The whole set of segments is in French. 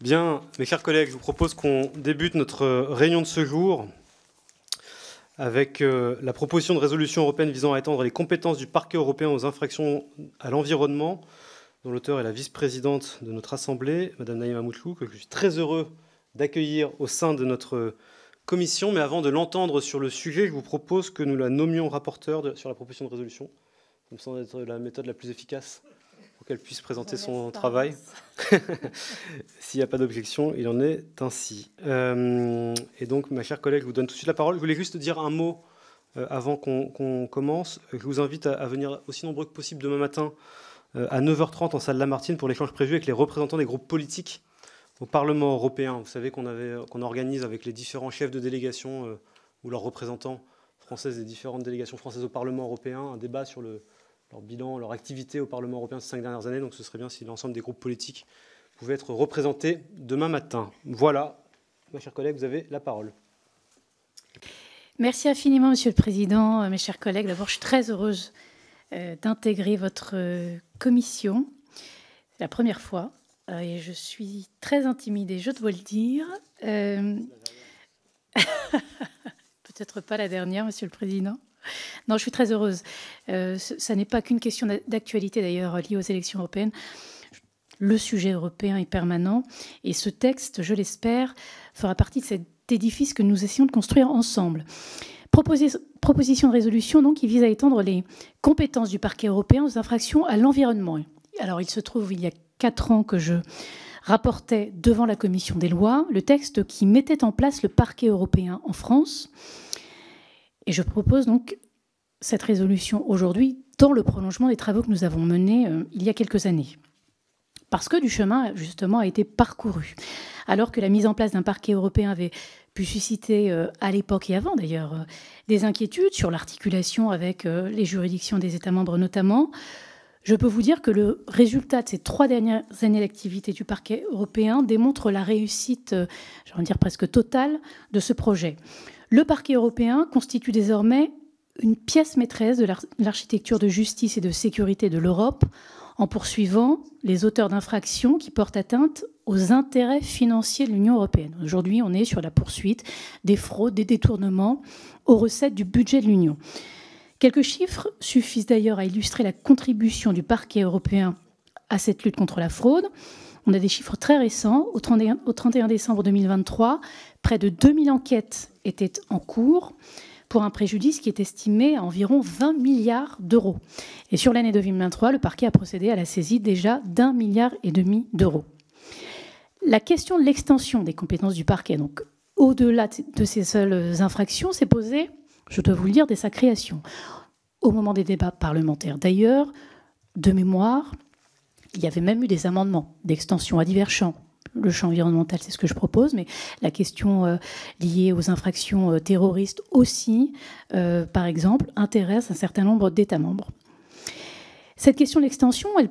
Bien, mes chers collègues, je vous propose qu'on débute notre réunion de ce jour avec la proposition de résolution européenne visant à étendre les compétences du parquet européen aux infractions à l'environnement, dont l'auteur est la vice-présidente de notre Assemblée, Madame Naïma Moutlou, que je suis très heureux d'accueillir au sein de notre commission. Mais avant de l'entendre sur le sujet, je vous propose que nous la nommions rapporteure sur la proposition de résolution. Ça me semble être la méthode la plus efficace pour qu'elle puisse présenter son travail. S'il n'y a pas d'objection, il en est ainsi. Et donc, ma chère collègue, je vous donne tout de suite la parole. Je voulais juste dire un mot avant qu'on commence. Je vous invite à venir aussi nombreux que possible demain matin à 9h30 en salle Lamartine pour l'échange prévu avec les représentants des groupes politiques au Parlement européen. Vous savez qu'on organise avec les différents chefs de délégation ou leurs représentants français des différentes délégations françaises au Parlement européen un débat sur leur bilan, leur activité au Parlement européen ces 5 dernières années. Donc ce serait bien si l'ensemble des groupes politiques pouvaient être représentés demain matin. Voilà, ma chère collègue, vous avez la parole. Merci infiniment, Monsieur le Président, mes chers collègues. D'abord, je suis très heureuse d'intégrer votre commission. C'est la première fois et je suis très intimidée, je dois le dire. Peut-être pas la dernière, Monsieur le Président. Non, je suis très heureuse. Ça n'est pas qu'une question d'actualité, d'ailleurs, liée aux élections européennes. Le sujet européen est permanent. Et ce texte, je l'espère, fera partie de cet édifice que nous essayons de construire ensemble. Proposition de résolution donc, qui vise à étendre les compétences du parquet européen aux infractions à l'environnement. Alors, il se trouve, il y a 4 ans que je rapportais devant la commission des lois le texte qui mettait en place le parquet européen en France. Et je propose donc cette résolution aujourd'hui dans le prolongement des travaux que nous avons menés il y a quelques années. Parce que du chemin, justement, a été parcouru. Alors que la mise en place d'un parquet européen avait pu susciter, à l'époque et avant d'ailleurs, des inquiétudes sur l'articulation avec les juridictions des États membres notamment, je peux vous dire que le résultat de ces 3 dernières années d'activité du parquet européen démontre la réussite, j'ai envie de dire presque totale, de ce projet. Le parquet européen constitue désormais une pièce maîtresse de l'architecture de justice et de sécurité de l'Europe en poursuivant les auteurs d'infractions qui portent atteinte aux intérêts financiers de l'Union européenne. Aujourd'hui, on est sur la poursuite des fraudes, des détournements aux recettes du budget de l'Union. Quelques chiffres suffisent d'ailleurs à illustrer la contribution du parquet européen à cette lutte contre la fraude. On a des chiffres très récents. Au 31 décembre 2023, près de 2000 enquêtes étaient en cours pour un préjudice qui est estimé à environ 20 milliards d'euros. Et sur l'année 2023, le parquet a procédé à la saisie déjà d'1,5 milliard d'euros. La question de l'extension des compétences du parquet, donc au-delà de ces seules infractions, s'est posée, je dois vous le dire, dès sa création, au moment des débats parlementaires. D'ailleurs, de mémoire, il y avait même eu des amendements d'extension à divers champs. Le champ environnemental, c'est ce que je propose, mais la question liée aux infractions terroristes aussi, par exemple, intéresse un certain nombre d'États membres. Cette question de l'extension, elle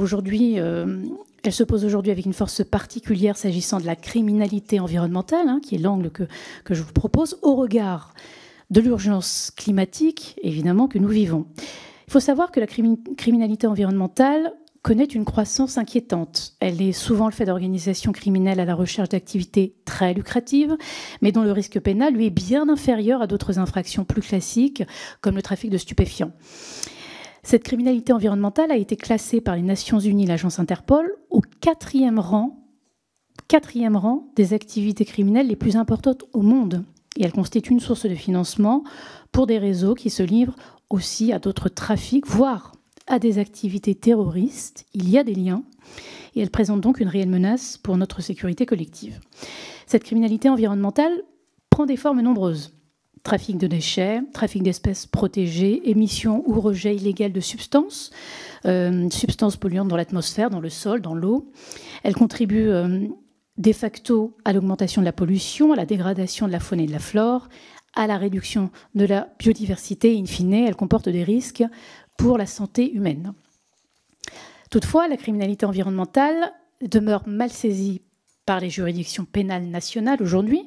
se pose aujourd'hui avec une force particulière s'agissant de la criminalité environnementale, qui est l'angle que je vous propose, au regard de l'urgence climatique, évidemment, que nous vivons. Il faut savoir que la criminalité environnementale connaît une croissance inquiétante. Elle est souvent le fait d'organisations criminelles à la recherche d'activités très lucratives, mais dont le risque pénal, lui, est bien inférieur à d'autres infractions plus classiques, comme le trafic de stupéfiants. Cette criminalité environnementale a été classée par les Nations Unies, l'agence Interpol, au 4e rang des activités criminelles les plus importantes au monde. Et elle constitue une source de financement pour des réseaux qui se livrent aussi à d'autres trafics, voire à des activités terroristes. Il y a des liens et elle présente donc une réelle menace pour notre sécurité collective. Cette criminalité environnementale prend des formes nombreuses. Trafic de déchets, trafic d'espèces protégées, émission ou rejet illégal de substances polluantes dans l'atmosphère, dans le sol, dans l'eau. Elle contribue de facto à l'augmentation de la pollution, à la dégradation de la faune et de la flore, à la réduction de la biodiversité. In fine, elle comporte des risques pour la santé humaine. Toutefois, la criminalité environnementale demeure mal saisie par les juridictions pénales nationales aujourd'hui,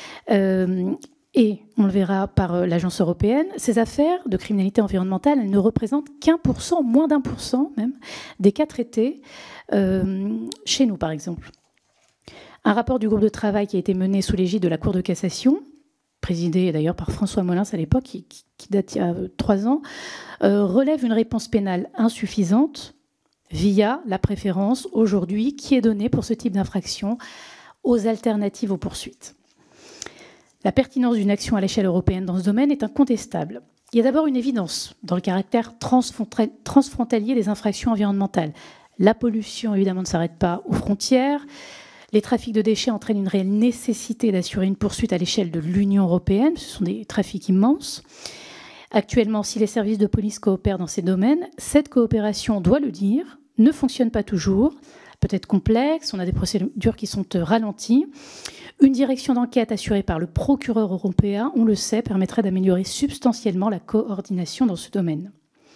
et on le verra par l'agence européenne. Ces affaires de criminalité environnementale, elles ne représentent qu'1%, moins d'1% même, des cas traités chez nous, par exemple. Un rapport du groupe de travail qui a été mené sous l'égide de la Cour de cassation, présidé d'ailleurs par François Molins à l'époque, qui date il y a 3 ans, relève une réponse pénale insuffisante via la préférence aujourd'hui qui est donnée pour ce type d'infraction aux alternatives aux poursuites. La pertinence d'une action à l'échelle européenne dans ce domaine est incontestable. Il y a d'abord une évidence dans le caractère transfrontalier des infractions environnementales. La pollution, évidemment, ne s'arrête pas aux frontières. Les trafics de déchets entraînent une réelle nécessité d'assurer une poursuite à l'échelle de l'Union européenne. Ce sont des trafics immenses. Actuellement, si les services de police coopèrent dans ces domaines, cette coopération, on doit le dire, ne fonctionne pas toujours, peut être complexe, on a des procédures qui sont ralenties. Une direction d'enquête assurée par le procureur européen, on le sait, permettrait d'améliorer substantiellement la coordination dans ce domaine.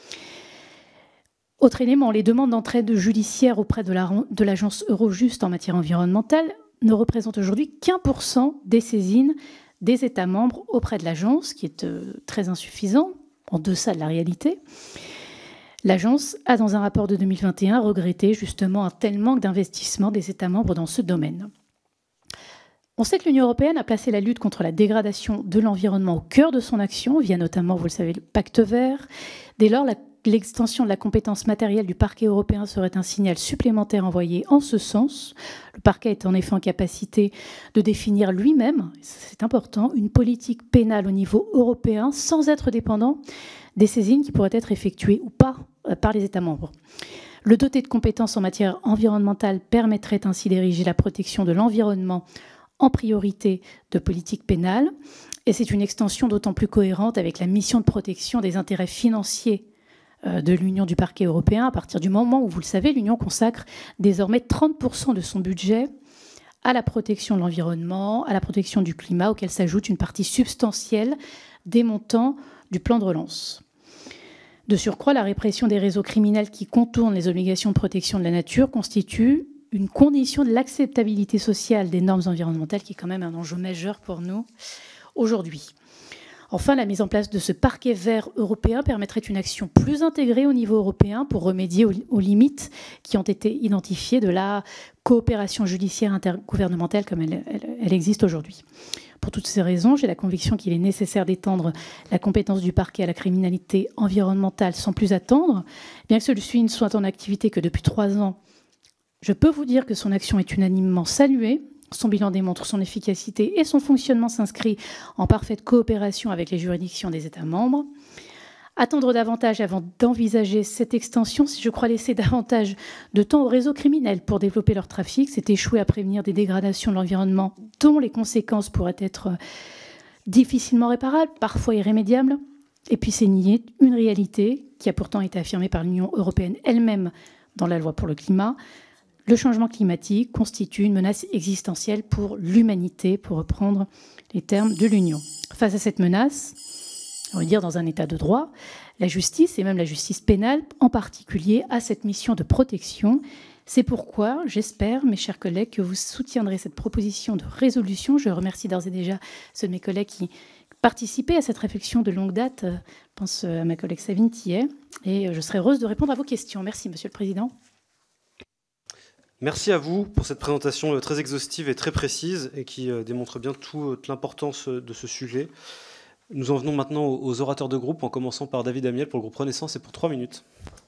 Autre élément, les demandes d'entraide judiciaire auprès de l'agence Eurojust en matière environnementale ne représentent aujourd'hui qu'1% des saisines des États membres auprès de l'agence, qui est très insuffisant, en deçà de la réalité. L'agence a, dans un rapport de 2021, regretté justement un tel manque d'investissement des États membres dans ce domaine. On sait que l'Union européenne a placé la lutte contre la dégradation de l'environnement au cœur de son action, via notamment, vous le savez, le pacte vert. Dès lors, l'extension de la compétence matérielle du parquet européen serait un signal supplémentaire envoyé en ce sens. Le parquet est en effet en capacité de définir lui-même, c'est important, une politique pénale au niveau européen sans être dépendant des saisines qui pourraient être effectuées ou pas par les États membres. Le doté de compétences en matière environnementale permettrait ainsi d'ériger la protection de l'environnement en priorité de politique pénale, et c'est une extension d'autant plus cohérente avec la mission de protection des intérêts financiers de l'Union du parquet européen, à partir du moment où, vous le savez, l'Union consacre désormais 30% de son budget à la protection de l'environnement, à la protection du climat, auquel s'ajoute une partie substantielle des montants du plan de relance. De surcroît, la répression des réseaux criminels qui contournent les obligations de protection de la nature constitue une condition de l'acceptabilité sociale des normes environnementales, qui est quand même un enjeu majeur pour nous aujourd'hui. Enfin, la mise en place de ce parquet vert européen permettrait une action plus intégrée au niveau européen pour remédier aux limites qui ont été identifiées de la coopération judiciaire intergouvernementale comme elle existe aujourd'hui. Pour toutes ces raisons, j'ai la conviction qu'il est nécessaire d'étendre la compétence du parquet à la criminalité environnementale sans plus attendre. Bien que celui-ci ne soit en activité que depuis 3 ans, je peux vous dire que son action est unanimement saluée. Son bilan démontre son efficacité et son fonctionnement s'inscrit en parfaite coopération avec les juridictions des États membres. Attendre davantage avant d'envisager cette extension, si je crois laisser davantage de temps aux réseaux criminels pour développer leur trafic, c'est échouer à prévenir des dégradations de l'environnement dont les conséquences pourraient être difficilement réparables, parfois irrémédiables. Et puis c'est nier une réalité qui a pourtant été affirmée par l'Union européenne elle-même dans la loi pour le climat. Le changement climatique constitue une menace existentielle pour l'humanité, pour reprendre les termes de l'Union. Face à cette menace, on va dire dans un état de droit, la justice, et même la justice pénale en particulier, a cette mission de protection. C'est pourquoi j'espère, mes chers collègues, que vous soutiendrez cette proposition de résolution. Je remercie d'ores et déjà ceux de mes collègues qui participaient à cette réflexion de longue date. Je pense à ma collègue Savine Thiet, et je serai heureuse de répondre à vos questions. Merci, Monsieur le Président. Merci à vous pour cette présentation très exhaustive et très précise et qui démontre bien toute l'importance de ce sujet. Nous en venons maintenant aux orateurs de groupe, en commençant par David Amiel pour le groupe Renaissance et pour 3 minutes.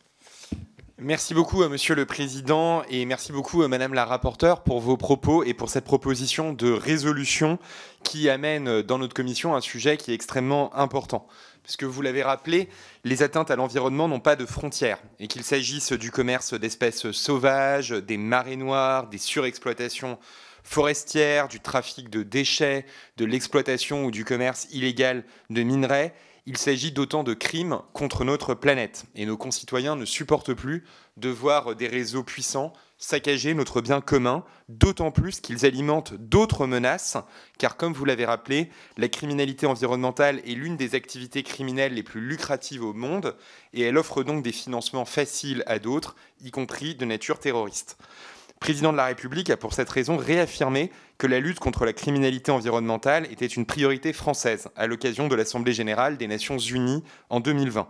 Merci beaucoup, Monsieur le Président, et merci beaucoup, Madame la rapporteure, pour vos propos et pour cette proposition de résolution qui amène dans notre commission un sujet qui est extrêmement important. Puisque vous l'avez rappelé, les atteintes à l'environnement n'ont pas de frontières, et qu'il s'agisse du commerce d'espèces sauvages, des marées noires, des surexploitations forestières, du trafic de déchets, de l'exploitation ou du commerce illégal de minerais, il s'agit d'autant de crimes contre notre planète. Et nos concitoyens ne supportent plus de voir des réseaux puissants saccager notre bien commun, d'autant plus qu'ils alimentent d'autres menaces, car comme vous l'avez rappelé, la criminalité environnementale est l'une des activités criminelles les plus lucratives au monde, et elle offre donc des financements faciles à d'autres, y compris de nature terroriste. Le président de la République a pour cette raison réaffirmé que la lutte contre la criminalité environnementale était une priorité française à l'occasion de l'Assemblée générale des Nations Unies en 2020.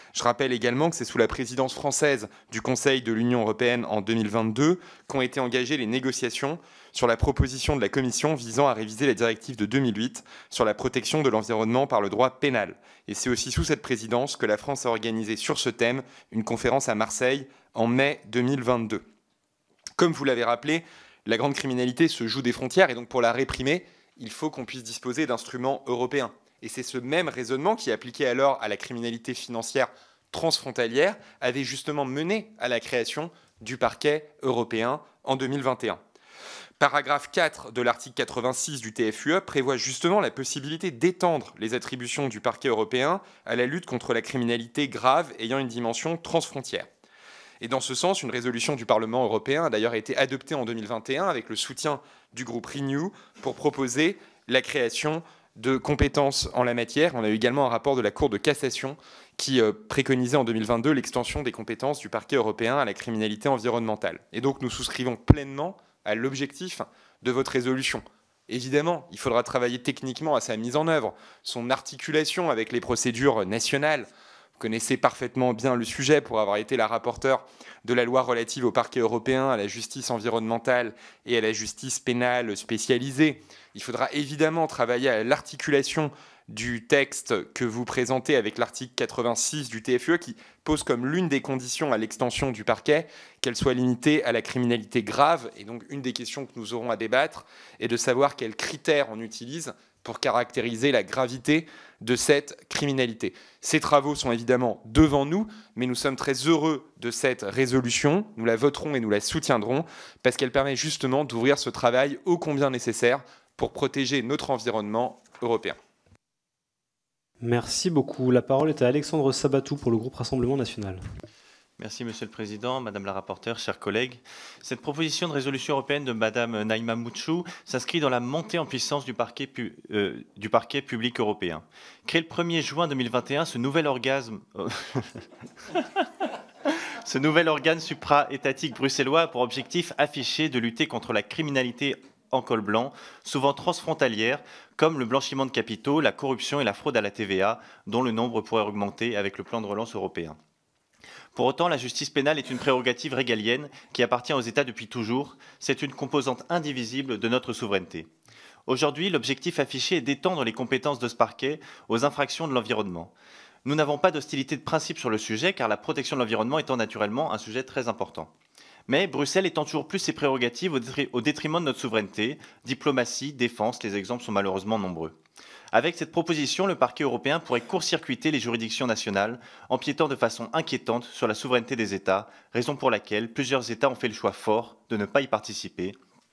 Je rappelle également que c'est sous la présidence française du Conseil de l'Union européenne en 2022 qu'ont été engagées les négociations sur la proposition de la Commission visant à réviser la directive de 2008 sur la protection de l'environnement par le droit pénal. Et c'est aussi sous cette présidence que la France a organisé sur ce thème une conférence à Marseille en mai 2022. Comme vous l'avez rappelé, la grande criminalité se joue des frontières et donc pour la réprimer, il faut qu'on puisse disposer d'instruments européens. Et c'est ce même raisonnement qui, appliqué alors à la criminalité financière transfrontalière, avait justement mené à la création du parquet européen en 2021. Paragraphe 4 de l'article 86 du TFUE prévoit justement la possibilité d'étendre les attributions du parquet européen à la lutte contre la criminalité grave ayant une dimension transfrontière. Et dans ce sens, une résolution du Parlement européen a d'ailleurs été adoptée en 2021 avec le soutien du groupe Renew pour proposer la création de compétences en la matière. On a eu également un rapport de la Cour de cassation qui préconisait en 2022 l'extension des compétences du parquet européen à la criminalité environnementale. Et donc nous souscrivons pleinement à l'objectif de votre résolution. Évidemment, il faudra travailler techniquement à sa mise en œuvre, son articulation avec les procédures nationales. Vous connaissez parfaitement bien le sujet pour avoir été la rapporteure de la loi relative au parquet européen, à la justice environnementale et à la justice pénale spécialisée. Il faudra évidemment travailler à l'articulation du texte que vous présentez avec l'article 86 du TFUE qui pose comme l'une des conditions à l'extension du parquet qu'elle soit limitée à la criminalité grave. Et donc une des questions que nous aurons à débattre est de savoir quels critères on utilise pour caractériser la gravité de cette criminalité. Ces travaux sont évidemment devant nous, mais nous sommes très heureux de cette résolution. Nous la voterons et nous la soutiendrons parce qu'elle permet justement d'ouvrir ce travail ô combien nécessaire pour protéger notre environnement européen. Merci beaucoup. La parole est à Alexandre Sabatou pour le groupe Rassemblement National. Merci Monsieur le Président, Madame la rapporteure, chers collègues. Cette proposition de résolution européenne de Madame Naïma Mouchou s'inscrit dans la montée en puissance du parquet public européen. Créé le 1er juin 2021, ce nouvel organe supra-étatique bruxellois a pour objectif affiché de lutter contre la criminalité en col blanc, souvent transfrontalière, comme le blanchiment de capitaux, la corruption et la fraude à la TVA, dont le nombre pourrait augmenter avec le plan de relance européen. Pour autant, la justice pénale est une prérogative régalienne qui appartient aux États depuis toujours. C'est une composante indivisible de notre souveraineté. Aujourd'hui, l'objectif affiché est d'étendre les compétences de ce parquet aux infractions de l'environnement. Nous n'avons pas d'hostilité de principe sur le sujet, car la protection de l'environnement étant naturellement un sujet très important. Mais Bruxelles étend toujours plus ses prérogatives au détriment de notre souveraineté, diplomatie, défense, les exemples sont malheureusement nombreux. Avec cette proposition, le parquet européen pourrait court-circuiter les juridictions nationales, empiétant de façon inquiétante sur la souveraineté des États, raison pour laquelle plusieurs États ont fait le choix fort de ne pas y participer,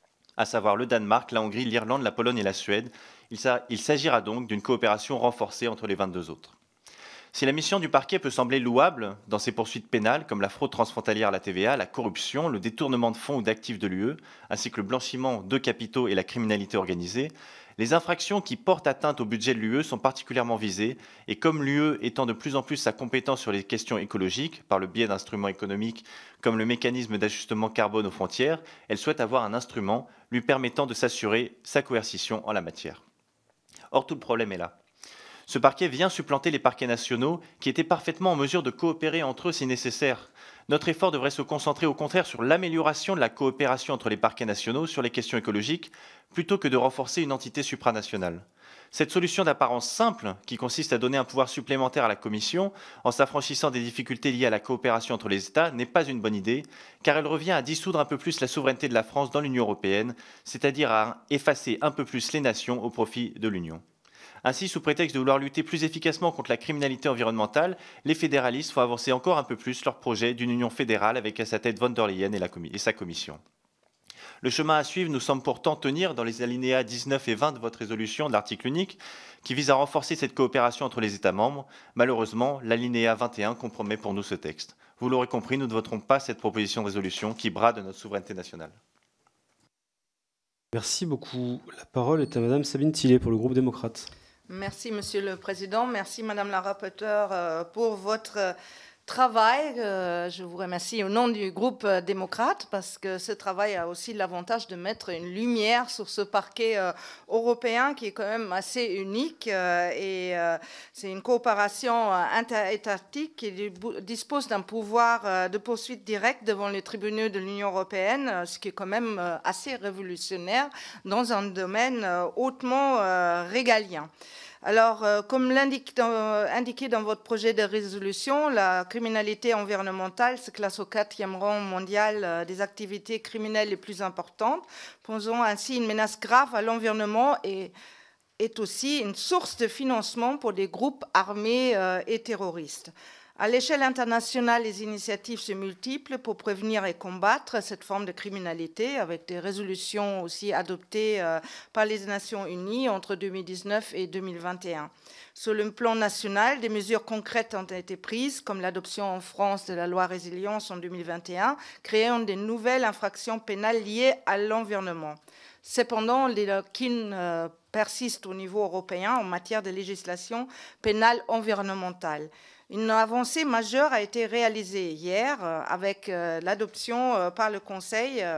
à savoir le Danemark, la Hongrie, l'Irlande, la Pologne et la Suède. Il s'agira donc d'une coopération renforcée entre les 22 autres. Si la mission du parquet peut sembler louable dans ses poursuites pénales, comme la fraude transfrontalière à la TVA, la corruption, le détournement de fonds ou d'actifs de l'UE, ainsi que le blanchiment de capitaux et la criminalité organisée, les infractions qui portent atteinte au budget de l'UE sont particulièrement visées, et comme l'UE étend de plus en plus sa compétence sur les questions écologiques, par le biais d'instruments économiques comme le mécanisme d'ajustement carbone aux frontières, elle souhaite avoir un instrument lui permettant de s'assurer sa coercition en la matière. Or, tout le problème est là. Ce parquet vient supplanter les parquets nationaux qui étaient parfaitement en mesure de coopérer entre eux si nécessaire. Notre effort devrait se concentrer au contraire sur l'amélioration de la coopération entre les parquets nationaux sur les questions écologiques, plutôt que de renforcer une entité supranationale. Cette solution d'apparence simple, qui consiste à donner un pouvoir supplémentaire à la Commission en s'affranchissant des difficultés liées à la coopération entre les États, n'est pas une bonne idée, car elle revient à dissoudre un peu plus la souveraineté de la France dans l'Union européenne, c'est-à-dire à effacer un peu plus les nations au profit de l'Union. Ainsi, sous prétexte de vouloir lutter plus efficacement contre la criminalité environnementale, les fédéralistes font avancer encore un peu plus leur projet d'une union fédérale avec à sa tête von der Leyen et sa commission. Le chemin à suivre nous semble pourtant tenir dans les alinéas 19 et 20 de votre résolution de l'article unique qui vise à renforcer cette coopération entre les États membres. Malheureusement, l'alinéa 21 compromet pour nous ce texte. Vous l'aurez compris, nous ne voterons pas cette proposition de résolution qui brade notre souveraineté nationale. Merci beaucoup. La parole est à Madame Sabine Tillet pour le groupe démocrate. Merci, Monsieur le Président. Merci, Madame la rapporteure, pour votre travail. Je vous remercie au nom du groupe démocrate parce que ce travail a aussi l'avantage de mettre une lumière sur ce parquet européen qui est quand même assez unique et c'est une coopération interétatique qui dispose d'un pouvoir de poursuite directe devant les tribunaux de l'Union européenne, ce qui est quand même assez révolutionnaire dans un domaine hautement régalien. Alors, comme indiqué dans votre projet de résolution, la criminalité environnementale se classe au 4e rang mondial des activités criminelles les plus importantes, posant ainsi une menace grave à l'environnement et est aussi une source de financement pour des groupes armés et terroristes. À l'échelle internationale, les initiatives se multiplient pour prévenir et combattre cette forme de criminalité, avec des résolutions aussi adoptées par les Nations Unies entre 2019 et 2021. Sur le plan national, des mesures concrètes ont été prises, comme l'adoption en France de la loi Résilience en 2021, créant de nouvelles infractions pénales liées à l'environnement. Cependant, les lacunes persistent au niveau européen en matière de législation pénale environnementale. Une avancée majeure a été réalisée hier avec l'adoption par le Conseil,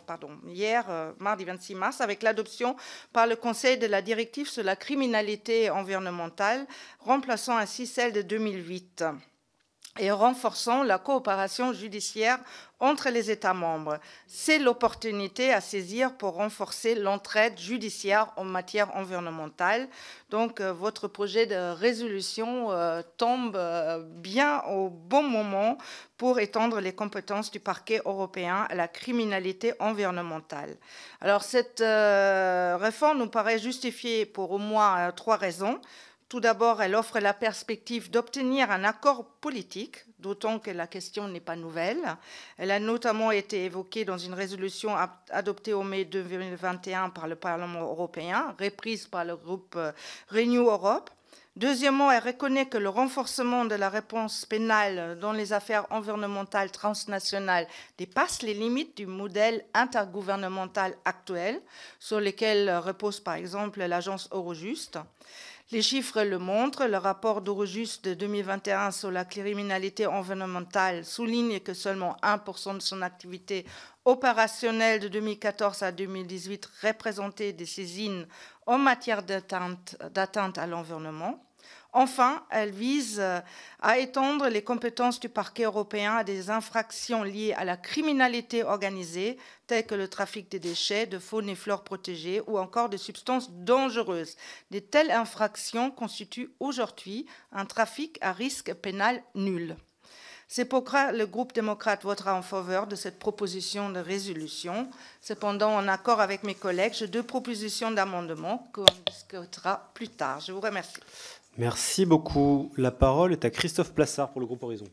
mardi 26 mars, avec l'adoption par le Conseil de la directive sur la criminalité environnementale, remplaçant ainsi celle de 2008 et renforçant la coopération judiciaire entre les États membres. C'est l'opportunité à saisir pour renforcer l'entraide judiciaire en matière environnementale. Donc, votre projet de résolution tombe bien au bon moment pour étendre les compétences du parquet européen à la criminalité environnementale. Alors, cette réforme nous paraît justifiée pour au moins 3 raisons. Tout d'abord, elle offre la perspective d'obtenir un accord politique, d'autant que la question n'est pas nouvelle. Elle a notamment été évoquée dans une résolution adoptée en mai 2021 par le Parlement européen, reprise par le groupe Renew Europe. Deuxièmement, elle reconnaît que le renforcement de la réponse pénale dans les affaires environnementales transnationales dépasse les limites du modèle intergouvernemental actuel, sur lequel repose par exemple l'agence Eurojust. Les chiffres le montrent. Le rapport d'Eurojust de 2021 sur la criminalité environnementale souligne que seulement 1% de son activité opérationnelle de 2014 à 2018 représentait des saisines en matière d'atteinte à l'environnement. Enfin, elle vise à étendre les compétences du parquet européen à des infractions liées à la criminalité organisée, telles que le trafic de déchets, de faune et flore protégées ou encore de substances dangereuses. De telles infractions constituent aujourd'hui un trafic à risque pénal nul. C'est pourquoi le groupe démocrate votera en faveur de cette proposition de résolution. Cependant, en accord avec mes collègues, j'ai 2 propositions d'amendement qu'on discutera plus tard. Je vous remercie. Merci beaucoup. La parole est à Christophe Plassard pour le groupe Horizon.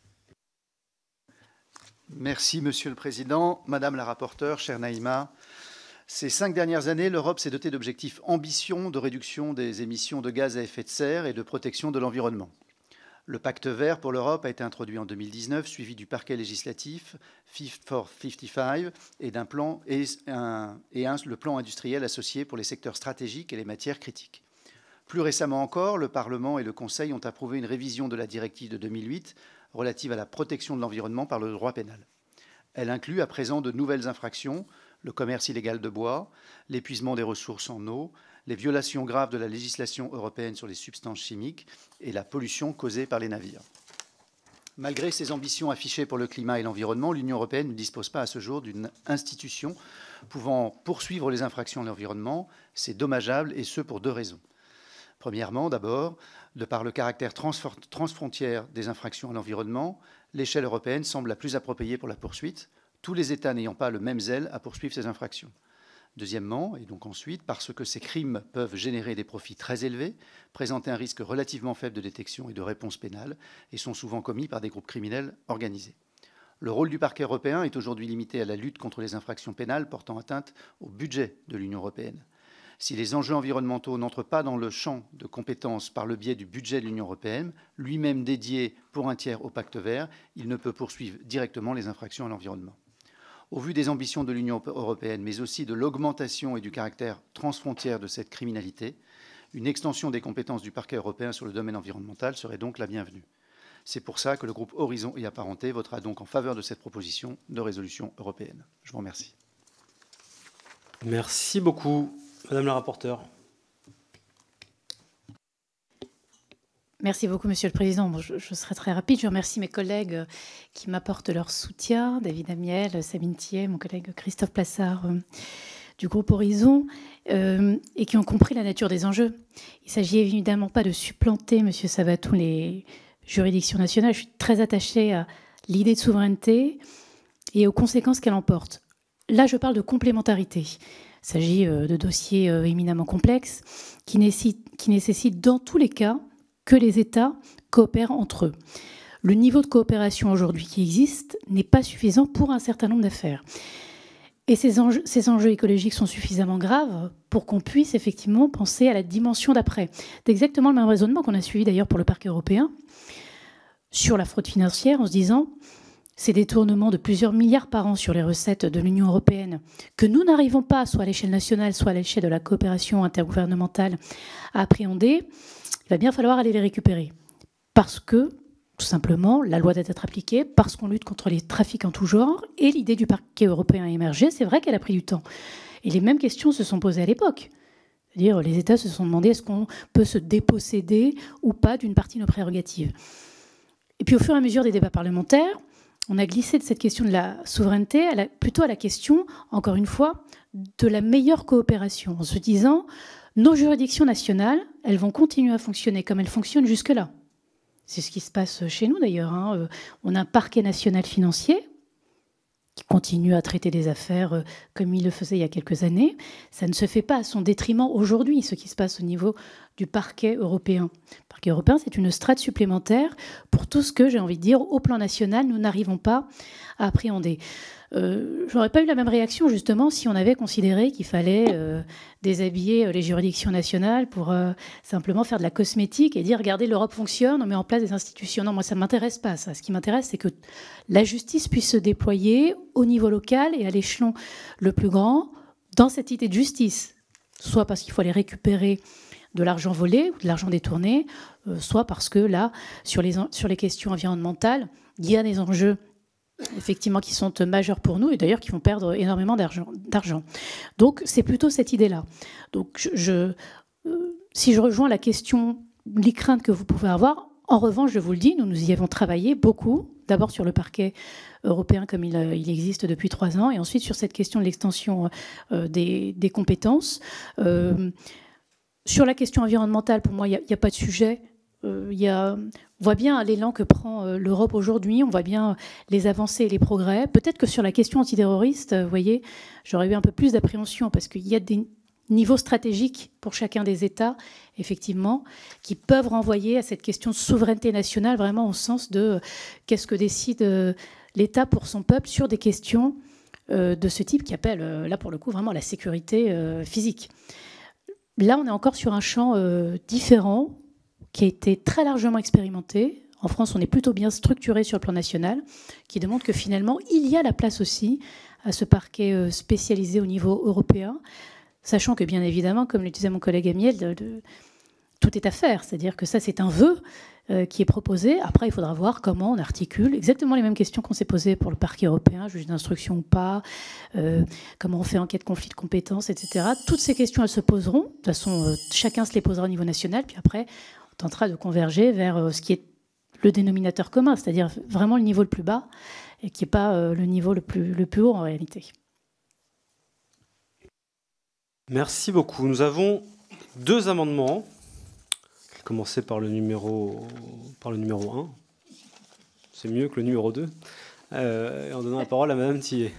Merci, Monsieur le Président. Madame la rapporteure, chère Naïma, ces 5 dernières années, l'Europe s'est dotée d'objectifs ambitieux de réduction des émissions de gaz à effet de serre et de protection de l'environnement. Le pacte vert pour l'Europe a été introduit en 2019, suivi du parquet législatif Fit for 55 et d'un plan le plan industriel associé pour les secteurs stratégiques et les matières critiques. Plus récemment encore, le Parlement et le Conseil ont approuvé une révision de la directive de 2008 relative à la protection de l'environnement par le droit pénal. Elle inclut à présent de nouvelles infractions, le commerce illégal de bois, l'épuisement des ressources en eau, les violations graves de la législation européenne sur les substances chimiques et la pollution causée par les navires. Malgré ses ambitions affichées pour le climat et l'environnement, l'Union européenne ne dispose pas à ce jour d'une institution pouvant poursuivre les infractions à l'environnement. C'est dommageable, et ce pour 2 raisons. Premièrement, d'abord, de par le caractère transfrontière des infractions à l'environnement, l'échelle européenne semble la plus appropriée pour la poursuite, tous les États n'ayant pas le même zèle à poursuivre ces infractions. Deuxièmement, et donc ensuite, parce que ces crimes peuvent générer des profits très élevés, présenter un risque relativement faible de détection et de réponse pénale, et sont souvent commis par des groupes criminels organisés. Le rôle du parquet européen est aujourd'hui limité à la lutte contre les infractions pénales portant atteinte au budget de l'Union européenne. Si les enjeux environnementaux n'entrent pas dans le champ de compétences par le biais du budget de l'Union européenne, lui-même dédié pour un tiers au pacte vert, il ne peut poursuivre directement les infractions à l'environnement. Au vu des ambitions de l'Union européenne, mais aussi de l'augmentation et du caractère transfrontière de cette criminalité, une extension des compétences du parquet européen sur le domaine environnemental serait donc la bienvenue. C'est pour ça que le groupe Horizon et Apparentés votera donc en faveur de cette proposition de résolution européenne. Je vous remercie. Merci beaucoup, Madame la rapporteure. Merci beaucoup, Monsieur le Président. Bon, je serai très rapide. Je remercie mes collègues qui m'apportent leur soutien, David Amiel, Sabine Thier, mon collègue Christophe Plassard du groupe Horizon, et qui ont compris la nature des enjeux. Il ne s'agit évidemment pas de supplanter, Monsieur Sabatou, les juridictions nationales. Je suis très attachée à l'idée de souveraineté et aux conséquences qu'elle emporte. Là, je parle de complémentarité. Il s'agit de dossiers éminemment complexes qui nécessitent dans tous les cas que les États coopèrent entre eux. Le niveau de coopération aujourd'hui qui existe n'est pas suffisant pour un certain nombre d'affaires. Et ces enjeux écologiques sont suffisamment graves pour qu'on puisse effectivement penser à la dimension d'après. C'est exactement le même raisonnement qu'on a suivi d'ailleurs pour le Parquet européen sur la fraude financière, en se disant ces détournements de plusieurs milliards par an sur les recettes de l'Union européenne que nous n'arrivons pas, soit à l'échelle nationale, soit à l'échelle de la coopération intergouvernementale, à appréhender, il va bien falloir aller les récupérer. Parce que, tout simplement, la loi doit être appliquée, parce qu'on lutte contre les trafics en tout genre, et l'idée du Parquet européen a émergé, c'est vrai qu'elle a pris du temps. Et les mêmes questions se sont posées à l'époque. C'est-à-dire, les États se sont demandé est-ce qu'on peut se déposséder ou pas d'une partie de nos prérogatives. Et puis, au fur et à mesure des débats parlementaires, on a glissé de cette question de la souveraineté plutôt à la question, encore une fois, de la meilleure coopération, en se disant nos juridictions nationales, elles vont continuer à fonctionner comme elles fonctionnent jusque-là. C'est ce qui se passe chez nous d'ailleurs. On a un parquet national financier qui continue à traiter des affaires comme il le faisait il y a quelques années. Ça ne se fait pas à son détriment aujourd'hui, ce qui se passe au niveau du parquet européen. Le parquet européen, c'est une strate supplémentaire pour tout ce que, j'ai envie de dire, au plan national, nous n'arrivons pas à appréhender. Je n'aurais pas eu la même réaction, justement, si on avait considéré qu'il fallait déshabiller les juridictions nationales pour simplement faire de la cosmétique et dire, regardez, l'Europe fonctionne, on met en place des institutions. Non, moi, ça ne m'intéresse pas, ça. Ce qui m'intéresse, c'est que la justice puisse se déployer au niveau local et à l'échelon le plus grand dans cette idée de justice. Soit parce qu'il faut aller récupérer de l'argent volé ou de l'argent détourné, soit parce que là, sur les questions environnementales, il y a des enjeux effectivement qui sont majeurs pour nous et d'ailleurs qui vont perdre énormément d'argent. Donc c'est plutôt cette idée-là. Donc si je rejoins la question, les craintes que vous pouvez avoir, en revanche, je vous le dis, nous y avons travaillé beaucoup, d'abord sur le parquet européen comme il existe depuis 3 ans, et ensuite sur cette question de l'extension des compétences. Sur la question environnementale, pour moi, il n'y a pas de sujet. On voit bien l'élan que prend l'Europe aujourd'hui, on voit bien les avancées et les progrès. Peut-être que sur la question antiterroriste, vous voyez, j'aurais eu un peu plus d'appréhension parce qu'il y a des niveaux stratégiques pour chacun des États, effectivement, qui peuvent renvoyer à cette question de souveraineté nationale, vraiment au sens de qu'est-ce que décide l'État pour son peuple sur des questions de ce type qui appellent, là pour le coup, vraiment la sécurité physique. Là, on est encore sur un champ différent, qui a été très largement expérimenté. En France, on est plutôt bien structuré sur le plan national, qui démontre que finalement, il y a la place aussi à ce parquet spécialisé au niveau européen, sachant que bien évidemment, comme le disait mon collègue Amiel, tout est à faire. C'est-à-dire que ça, c'est un vœu qui est proposé. Après, il faudra voir comment on articule exactement les mêmes questions qu'on s'est posées pour le parquet européen, juge d'instruction ou pas, comment on fait enquête conflit de compétences, etc. Toutes ces questions, elles se poseront. De toute façon, chacun se les posera au niveau national, puis après, tentera de converger vers ce qui est le dénominateur commun, c'est-à-dire vraiment le niveau le plus bas et qui n'est pas le niveau le plus haut en réalité. Merci beaucoup. Nous avons 2 amendements. Je vais commencer par le numéro 1. C'est mieux que le numéro 2. En donnant la parole à Madame Thillet.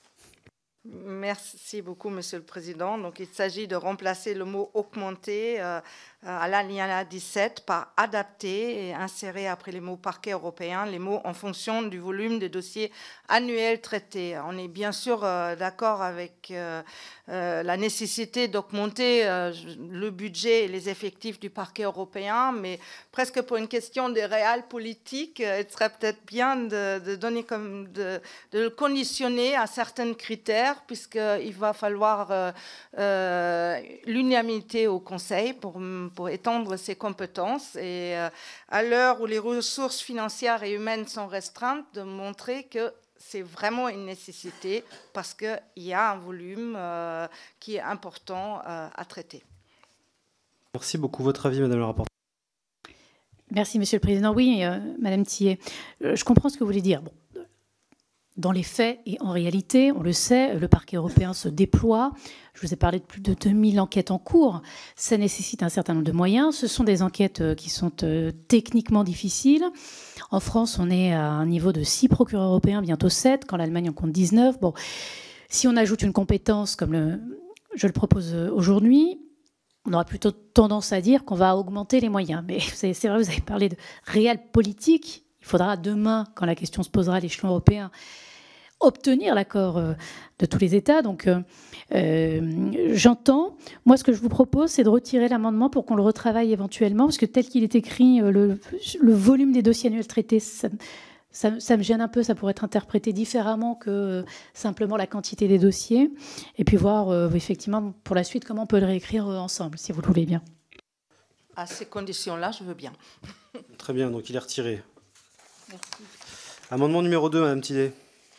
Merci beaucoup, Monsieur le Président. Donc, il s'agit de remplacer le mot « augmenter » à l'alinéa 17 par « adapter » et insérer après les mots « parquet européen » les mots « en fonction du volume des dossiers annuels traités ». On est bien sûr d'accord avec la nécessité d'augmenter le budget et les effectifs du parquet européen, mais presque pour une question de réel politique, il serait peut-être bien de donner de le conditionner à certains critères faire, puisqu'il va falloir l'unanimité au Conseil pour étendre ses compétences. Et à l'heure où les ressources financières et humaines sont restreintes, de montrer que c'est vraiment une nécessité, parce qu'il y a un volume qui est important à traiter. Merci beaucoup. Votre avis, Madame la rapporteure? Merci, Monsieur le Président. Oui, Madame Thillet, je comprends ce que vous voulez dire. Bon, dans les faits et en réalité, on le sait, le parquet européen se déploie. Je vous ai parlé de plus de 2000 enquêtes en cours. Ça nécessite un certain nombre de moyens. Ce sont des enquêtes qui sont techniquement difficiles. En France, on est à un niveau de 6 procureurs européens, bientôt 7, quand l'Allemagne en compte 19. Bon, si on ajoute une compétence comme je le propose aujourd'hui, on aura plutôt tendance à dire qu'on va augmenter les moyens. Mais c'est vrai, vous avez parlé de réelle politique. Il faudra demain, quand la question se posera à l'échelon européen, obtenir l'accord de tous les États. Donc, j'entends. Moi, ce que je vous propose, c'est de retirer l'amendement pour qu'on le retravaille éventuellement, parce que tel qu'il est écrit, le volume des dossiers annuels traités, ça me gêne un peu. Ça pourrait être interprété différemment que simplement la quantité des dossiers. Et puis voir, effectivement, pour la suite, comment on peut le réécrire ensemble, si vous le voulez bien. À ces conditions-là, je veux bien. Très bien, donc il est retiré. Merci. Amendement numéro 2, Madame Thillet.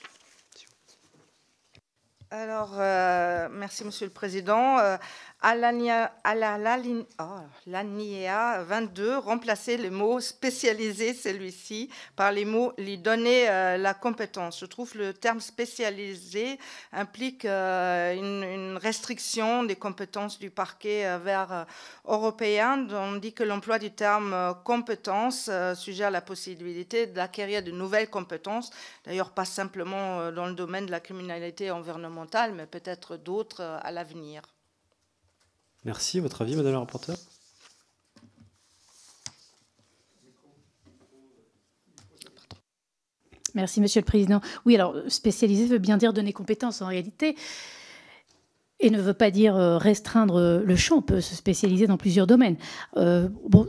Alors, merci Monsieur le Président. À l'alinéa 22, remplacer le mot spécialisé, celui-ci, par les mots lui donner la compétence. Je trouve le terme spécialisé implique une restriction des compétences du parquet vers européen, tandis que l'emploi du terme compétence suggère la possibilité d'acquérir de nouvelles compétences, d'ailleurs pas simplement dans le domaine de la criminalité environnementale, mais peut-être d'autres à l'avenir. Merci. Votre avis, Madame la rapporteure? Merci, Monsieur le Président. Oui, alors, spécialiser veut bien dire donner compétence en réalité, et ne veut pas dire restreindre le champ. On peut se spécialiser dans plusieurs domaines. Bon,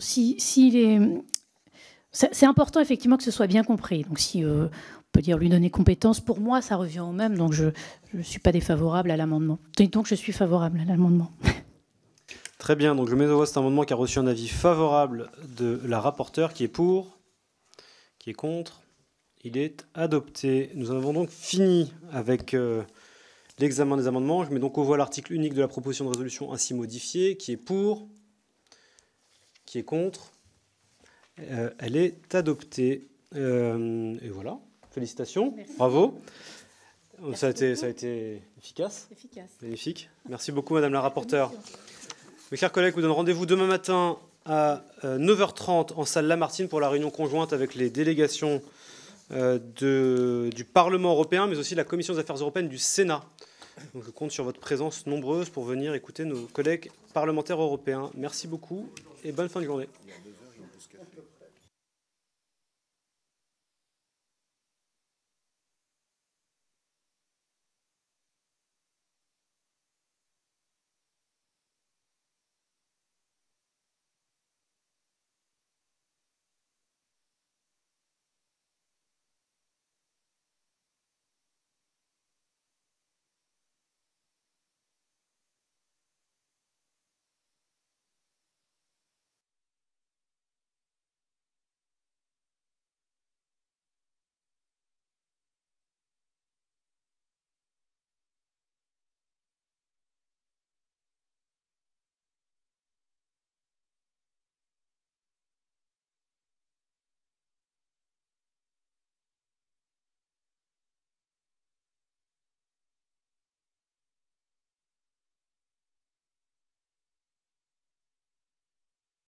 c'est important, effectivement, que ce soit bien compris. Donc, si on peut dire lui donner compétence, pour moi, ça revient au même. Donc, je ne suis pas défavorable à l'amendement. Donc, je suis favorable à l'amendement. Très bien, donc je mets au voie cet amendement qui a reçu un avis favorable de la rapporteure, qui est pour, qui est contre. Il est adopté. Nous avons donc fini avec l'examen des amendements. Je mets donc au voie l'article unique de la proposition de résolution ainsi modifiée, qui est pour, qui est contre. Elle est adoptée. Et voilà, félicitations, merci. Bravo. Ça a été efficace. Magnifique. Merci beaucoup, Madame la rapporteure. Mes chers collègues, je vous donne rendez-vous demain matin à 9h30 en salle Lamartine pour la réunion conjointe avec les délégations du Parlement européen, mais aussi de la Commission des affaires européennes du Sénat. Donc je compte sur votre présence nombreuse pour venir écouter nos collègues parlementaires européens. Merci beaucoup et bonne fin de journée.